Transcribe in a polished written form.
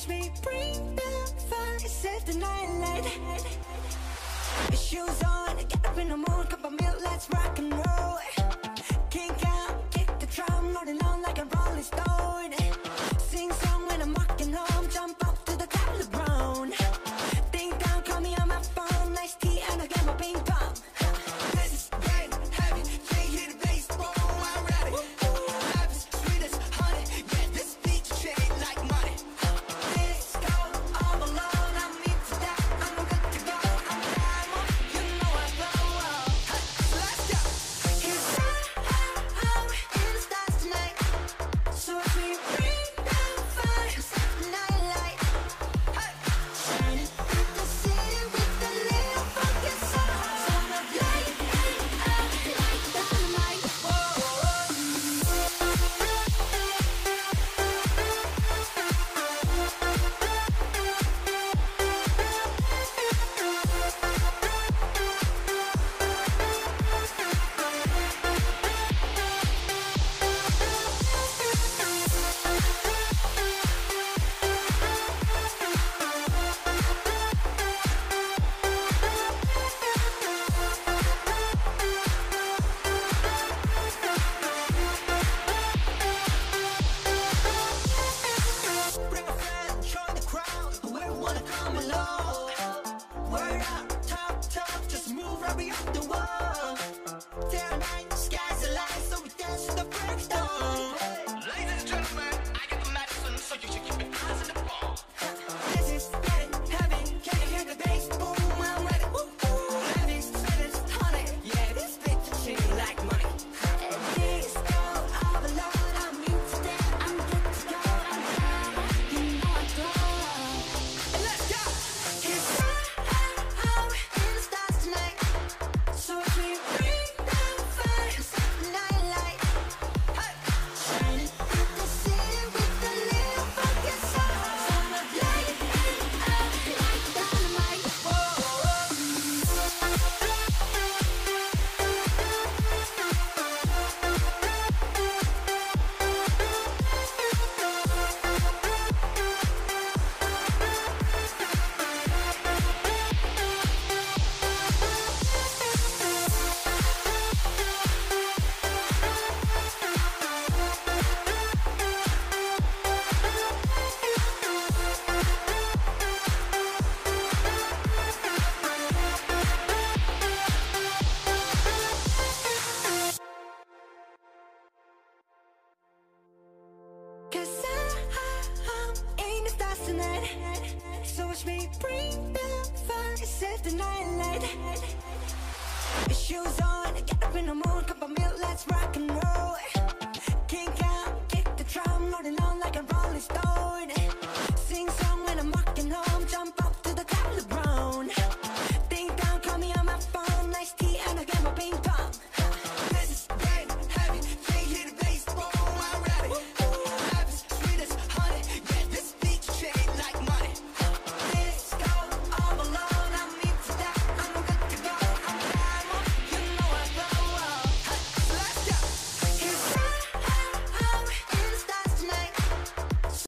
watch me bring the fire, set the night light. Shoes on, get up in the mood, cup of milk, let's rock and roll. Kink out, kick the drum, rolling on like a rolling stone. Sing song when I'm walking home, jump up to the top of the brown. Ding dong, call me on my phone, nice tea and I get my ping pong. This is great, heavy, can't hear the bass, boom, I'm ready. Life is sweet as honey, yeah, this beat shade like money. This go all alone, I'm into that, I'm good to go, I'm diamond, you know I blow up. Hey, let's go. Cause I'm in the stars tonight, so as we bring the fire, set the night light. Hey, shining through the city with a little funky soul. Light up like dynamite. Bring a friend, join the crowd, whoever wanna come along. Word up, top, just move right beyond the wall. Day and night, sky's the line, so we dance to the break of dawn. Ladies and gentlemen, I got the medicine, so you should keep your eyes on the ball. This is getting heavy, can you hear the bass? Boom, I'm ready. Heavy, sweet as honey, yeah, this bitch shit like money. And this go all alone, I'm into that, I'm good to go, I'm down, you know I go. And let's go! Cause I'm in the stars tonight, so as we bring the fire, set the night light. Hey, shining through the city with a little funky soul. Light up like dynamite. Cause I'm in the stars tonight, so watch me bring the fire, set the night light. Shoes on, get up in the mood, cup of milk, let's rock and roll.